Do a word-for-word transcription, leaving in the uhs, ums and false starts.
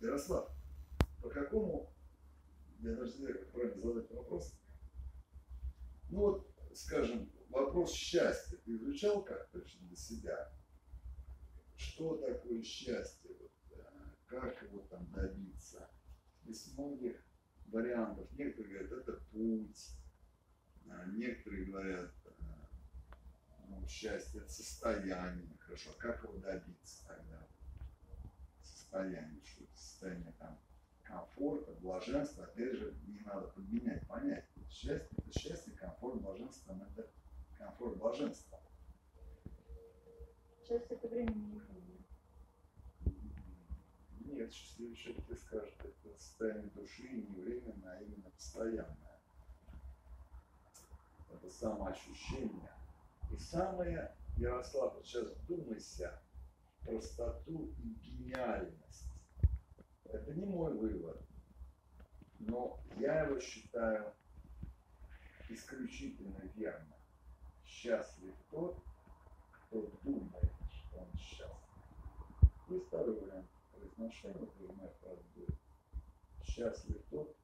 Ярослав, по какому, я даже не знаю, как правильно задать вопрос. Ну вот, скажем, вопрос счастья. Ты изучал как-то для себя? Что такое счастье? Вот, как его там добиться? Из многих вариантов. Некоторые говорят, это путь. Некоторые говорят, ну, счастье это состояние. Хорошо, а как его добиться тогда? Состояние, что это состояние там комфорта, блаженства. Опять же, не надо подменять понятие. Счастье это счастье, комфорт, блаженство это комфорт, блаженство. Счастье это временное явление. Нет, счастливый человек тебе скажет, это состояние души не временное, а именно постоянное. Это самоощущение. И самое, Ярослав, вот сейчас вдумайся, простоту и гениальность. Это не мой вывод, но я его считаю исключительно верным. Счастлив тот, кто думает, что он счастлив. И второй вариант произношения, ты знаешь, правда, будет. Счастлив тот,